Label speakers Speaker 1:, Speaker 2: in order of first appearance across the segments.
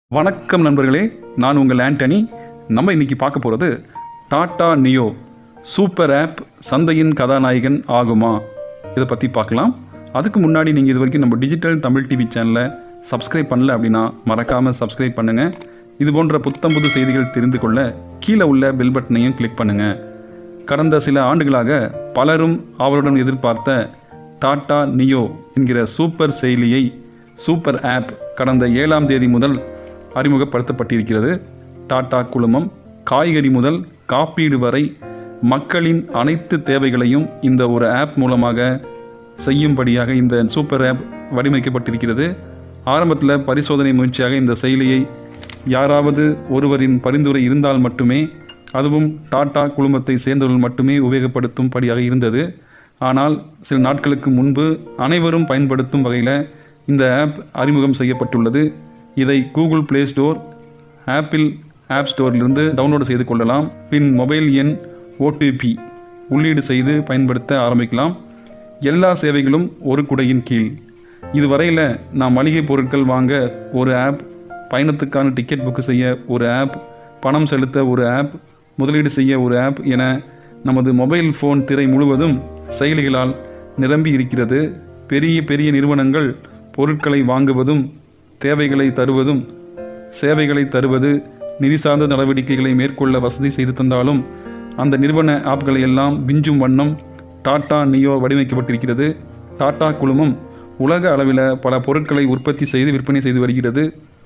Speaker 1: வணக்கம் நண்பர்களே, நான் உங்கள் ஆண்டனி. நம்ம இன்னைக்கு பார்க்க போகிறது டாடா நியோ சூப்பர் ஆப் சந்தையின் கதாநாயகன் ஆகுமா, இதை பற்றி பார்க்கலாம். அதுக்கு முன்னாடி நீங்கள் இது வரைக்கும் நம்ம டிஜிட்டல் தமிழ் டிவி சேனலை சப்ஸ்கிரைப் பண்ணல அப்படின்னா மறக்காமல் சப்ஸ்கிரைப் பண்ணுங்கள். இது போன்ற புத்தம்புது செய்திகள் தெரிந்து கொள்ள கீழே உள்ள பெல் பட்டனையும் கிளிக் பண்ணுங்கள். கடந்த சில ஆண்டுகளாக பலரும் அவருடன் எதிர்பார்த்த டாடா நியோ என்கிற சூப்பர் செயலியை, சூப்பர் ஆப் கடந்த 7ஆம் தேதி முதல் அறிமுகப்படுத்தப்பட்டிருக்கிறது. டாடா குழுமம் காய்கறி முதல் காப்பீடு வரை மக்களின் அனைத்து தேவைகளையும் இந்த ஒரு ஆப் மூலமாக செய்யும்படியாக இந்த சூப்பர் ஆப் வடிவமைக்கப்பட்டிருக்கிறது. ஆரம்பத்தில் பரிசோதனை முயற்சியாக இந்த செயலியை யாராவது ஒருவரின் பரிந்துரை இருந்தால் மட்டுமே, அதுவும் டாடா குழுமத்தை சேர்ந்தவர்கள் மட்டுமே உபயோகப்படுத்தும்படியாக இருந்தது. ஆனால் சில நாட்களுக்கு முன்பு அனைவரும் பயன்படுத்தும் வகையில் இந்த ஆப் அறிமுகம் செய்யப்பட்டுள்ளது. இதை Google Play Store, Apple app ஸ்டோரிலிருந்து டவுன்லோடு செய்து கொள்ளலாம். பின் மொபைல் எண், OTP உள்ளீடு செய்து பயன்படுத்த ஆரம்பிக்கலாம். எல்லா சேவைகளும் ஒரு குடையின் கீழ். இதுவரையில் நாம் மளிகை பொருட்கள் வாங்க ஒரு ஆப், பயணத்துக்கான டிக்கெட் புக்கு செய்ய ஒரு ஆப், பணம் செலுத்த ஒரு ஆப், முதலீடு செய்ய ஒரு ஆப் என நமது மொபைல் ஃபோன் திரை முழுவதும் செயலிகளால் நிரம்பி இருக்கிறது. பெரிய பெரிய நிறுவனங்கள் பொருட்களை வாங்குவதும், தேவைகளை தருவதும், சேவைகளை தருவது, நிதி சார்ந்த நடவடிக்கைகளை மேற்கொள்ள வசதி செய்து தந்தாலும் அந்த நிறுவன ஆப்களை எல்லாம் விஞ்சும் வண்ணம் டாடா நியோ வடிவமைக்கப்பட்டிருக்கிறது. டாடா குழுமம் உலக அளவில் பல பொருட்களை உற்பத்தி செய்து விற்பனை செய்து வருகிறது.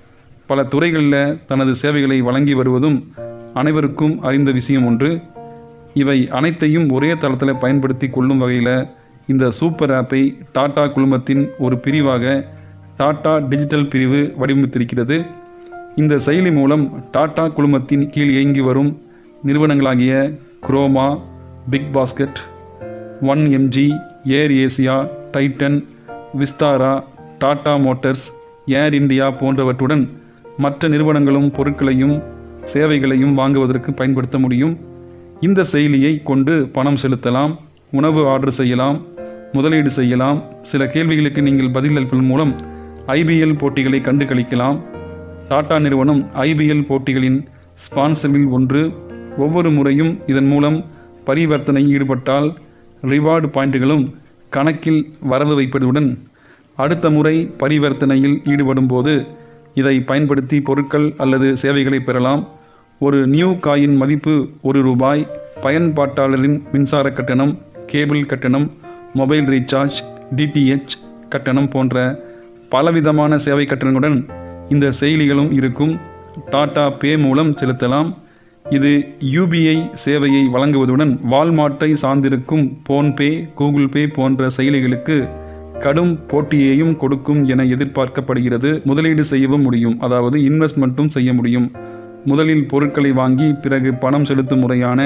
Speaker 1: பல துறைகளில் தனது சேவைகளை வழங்கி வருவதும் அனைவருக்கும் அறிந்த விஷயம் ஒன்று. இவை அனைத்தையும் ஒரே தளத்தில் பயன்படுத்தி கொள்ளும் வகையில் இந்த சூப்பர் ஆப்பை டாடா குழுமத்தின் ஒரு பிரிவாக டாடா டிஜிட்டல் பிரிவு வடிவமைத்திருக்கிறது. இந்த செயலி மூலம் டாடா குழுமத்தின் கீழ் இயங்கி வரும் நிறுவனங்களாகிய Croma, BigBasket, 1mg, AirAsia, Titan, Vistara, Tata Motors, Air India போன்றவற்றுடன் மற்ற நிறுவனங்களும் பொருட்களையும் சேவைகளையும் வாங்குவதற்கு பயன்படுத்த முடியும். இந்த செயலியை கொண்டு பணம் செலுத்தலாம், உணவு ஆர்டர் செய்யலாம், முதலீடு செய்யலாம். சில கேள்விகளுக்கு நீங்கள் பதிலளிப்பதன் மூலம் IBL போட்டிகளை கண்டு களிக்கலாம். டாடா நிறுவனம் IBL போட்டிகளின் ஸ்பான்சரில் ஒன்று. ஒவ்வொரு முறையும் இதன் மூலம் பரிவர்த்தனை ஈடுபட்டால் ரிவார்டு பாயிண்ட்டுகளும் கணக்கில் வரவு வைப்பதுடன் அடுத்த முறை பரிவர்த்தனையில் ஈடுபடும் போது இதை பயன்படுத்தி பொருட்கள் அல்லது சேவைகளை பெறலாம். ஒரு நியூ காயின் மதிப்பு ₹1. பயன்பாட்டாளரின் மின்சார கட்டணம், கேபிள் கட்டணம், மொபைல் ரீசார்ஜ், DTH கட்டணம் போன்ற பலவிதமான சேவை கட்டணங்களுடன் இந்த செயலிகளும் இருக்கும். டாடா பே மூலம் செலுத்தலாம். இது UPI சேவையை வழங்குவதுடன் வால்மார்ட்டை சார்ந்திருக்கும் ஃபோன்பே, கூகுள் பே போன்ற செயலிகளுக்கு கடும் போட்டியையும் கொடுக்கும் என எதிர்பார்க்கப்படுகிறது. முதலீடு செய்யவும் முடியும், அதாவது இன்வெஸ்ட்மெண்ட்டும் செய்ய முடியும். முதலில் பொருட்களை வாங்கி பிறகு பணம் செலுத்தும் முறையான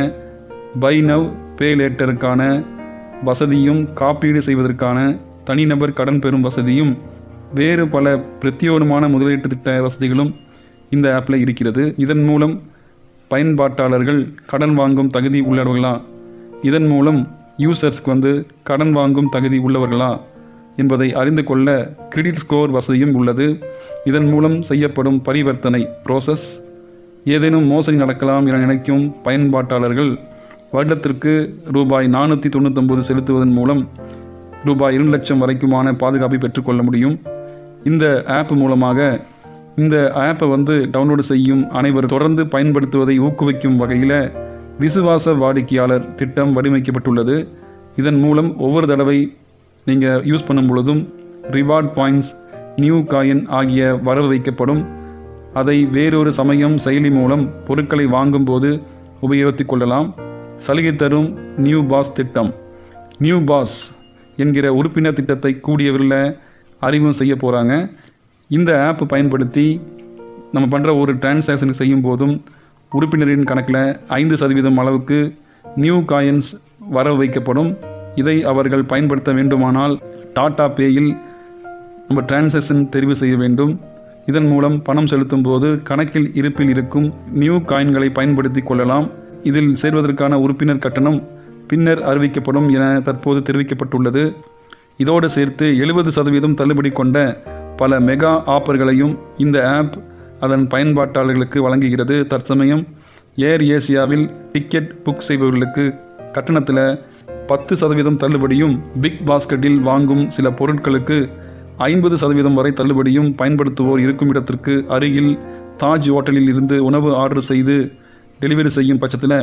Speaker 1: பை நவ் பே லேட்டருக்கான வசதியும், காப்பீடு செய்வதற்கான தனிநபர் கடன் பெறும் வசதியும், வேறு பல பிரத்யேகமான முதலீட்டு திட்ட வசதிகளும் இந்த ஆப்பில் இருக்கிறது. இதன் மூலம் பயன்பாட்டாளர்கள் கடன் வாங்கும் தகுதி உள்ளவர்களா, இதன் மூலம் யூசர்ஸ்க்கு கடன் வாங்கும் தகுதி உள்ளவர்களா என்பதை அறிந்து கொள்ள கிரெடிட் ஸ்கோர் வசதியும் உள்ளது. இதன் மூலம் செய்யப்படும் பரிவர்த்தனை ப்ரோசஸ் ஏதேனும் மோசடி நடக்கலாம் என நினைக்கும் பயன்பாட்டாளர்கள் வருடத்திற்கு ₹499 செலுத்துவதன் மூலம் ₹2 லட்சம் வரைக்குமான பாதுகாப்பை பெற்றுக்கொள்ள முடியும். இந்த ஆப் மூலமாக இந்த ஆப்பை டவுன்லோடு செய்யும் அனைவரும் தொடர்ந்து பயன்படுத்துவதை ஊக்குவிக்கும் வகையில் விசுவாச வாடிக்கையாளர் திட்டம் வடிவமைக்கப்பட்டுள்ளது. இதன் மூலம் ஒவ்வொரு தடவை நீங்கள் யூஸ் பண்ணும் பொழுதும் ரிவார்ட் பாயிண்ட்ஸ், நியூ காயின் ஆகிய வரவு வைக்கப்படும். அதை வேறொரு சமயம் செயலி மூலம் பொருட்களை வாங்கும்போது உபயோகித்துக் கொள்ளலாம். சலுகை தரும் நியூ பாஸ் திட்டம், நியூ பாஸ் என்கிற உறுப்பினர் திட்டத்தை கூடிய விரைவில் அறிமுகம் செய்ய போகிறாங்க. இந்த ஆப் பயன்படுத்தி நம்ம பண்ணுற ஒரு டிரான்சாக்ஷன் செய்யும் போதும் உறுப்பினரின் கணக்கில் 5% அளவுக்கு நியூ காயின்ஸ் வரவு வைக்கப்படும். இதை அவர்கள் பயன்படுத்த வேண்டுமானால் டாடா பேயில் நம்ம டிரான்சாக்ஷன் தெரிவு செய்ய வேண்டும். இதன் மூலம் பணம் செலுத்தும் போது கணக்கில் இருப்பில் இருக்கும் நியூ காயின்களை பயன்படுத்தி கொள்ளலாம். இதில் சேர்வதற்கான உறுப்பினர் கட்டணம் பின்னர் அறிவிக்கப்படும் என தற்போது தெரிவிக்கப்பட்டுள்ளது. இதோடு சேர்த்து 70% தள்ளுபடி கொண்ட பல மெகா ஆஃபர்களையும் இந்த ஆப் அதன் பயன்பாட்டாளர்களுக்கு வழங்குகிறது. தற்சமயம் ஏர் ஏசியாவில் டிக்கெட் புக் செய்பவர்களுக்கு கட்டணத்தில் 10% தள்ளுபடியும், பிக் பாஸ்கெட்டில் வாங்கும் சில பொருட்களுக்கு 50% வரை தள்ளுபடியும், பயன்படுத்துவோர் இருக்கும் இடத்திற்கு அருகில் தாஜ் ஹோட்டலில் இருந்து உணவு ஆர்டர் செய்து டெலிவரி செய்யும் பட்சத்தில்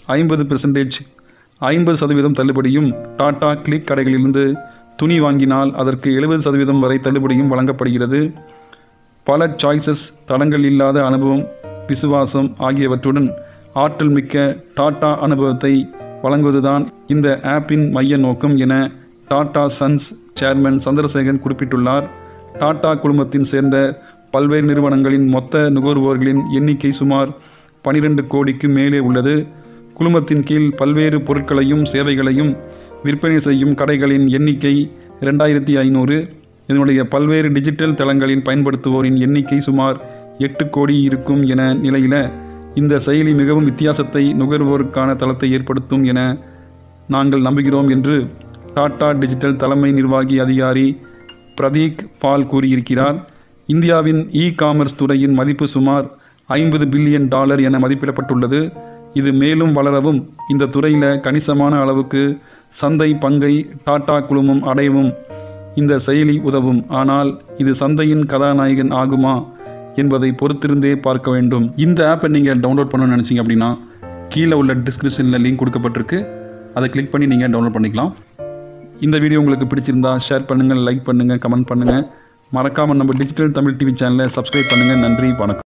Speaker 1: 50% தள்ளுபடியும், டாடா கிளிக் கடைகளிலிருந்து துணி வாங்கினால் அதற்கு 70% வரை தள்ளுபடியும் வழங்கப்படுகிறது. பல சாய்ஸஸ், தடங்கள் இல்லாத அனுபவம், விசுவாசம் ஆகியவற்றுடன் ஆற்றல் மிக்க டாடா அனுபவத்தை வழங்குவதுதான் இந்த ஆப்பின் மைய நோக்கம் என டாடா சன்ஸ் சேர்மன் சந்திரசேகரன் குறிப்பிட்டுள்ளார். டாடா குழுமத்தின் சேர்ந்த பல்வேறு நிறுவனங்களின் மொத்த நுகர்வோர்களின் எண்ணிக்கை சுமார் 12 கோடிக்கு மேலே உள்ளது. குழுமத்தின் கீழ் பல்வேறு பொருட்களையும் சேவைகளையும் விற்பனை செய்யும் கடைகளின் எண்ணிக்கை 2500. இதனுடைய பல்வேறு டிஜிட்டல் தளங்களில் பயன்படுத்துவோரின் எண்ணிக்கை சுமார் 8 கோடி இருக்கும் என நிலையில் இந்த செயலி மிகவும் வித்தியாசத்தை நுகர்வோருக்கான தளத்தை ஏற்படுத்தும் என நாங்கள் நம்புகிறோம் என்று டாடா டிஜிட்டல் தலைமை நிர்வாகி அதிகாரி பிரதீக் பால் கூறியிருக்கிறார். இந்தியாவின் காமர்ஸ் துறையின் மதிப்பு சுமார் $50 பில்லியன் என மதிப்பிடப்பட்டுள்ளது. இது மேலும் வளரவும் இந்த துறையில் கணிசமான அளவுக்கு சந்தை பங்கை டாடா குழுமம் அடையவும் இந்த செயலி உதவும். ஆனால் இது சந்தையின் கதாநாயகன் ஆகுமா என்பதை பொறுத்திருந்தே பார்க்க வேண்டும். இந்த ஆப்பை நீங்கள் டவுன்லோட் பண்ணணும்னு நினச்சிங்க அப்படின்னா கீழே உள்ள டிஸ்கிரிப்ஷனில் லிங்க் கொடுக்கப்பட்டிருக்கு. அதை கிளிக் பண்ணி நீங்கள் டவுன்லோட் பண்ணிக்கலாம். இந்த வீடியோ உங்களுக்கு பிடிச்சிருந்தா ஷேர் பண்ணுங்கள், லைக் பண்ணுங்கள், கமெண்ட் பண்ணுங்கள். மறக்காமல் நம்ம டிஜிட்டல் தமிழ் டிவி சேனலை சப்ஸ்கிரைப் பண்ணுங்கள். நன்றி, வணக்கம்.